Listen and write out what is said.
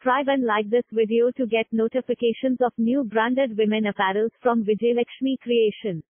subscribe and like this video to get notifications of new branded women apparels from Vijayalakshmi Creation.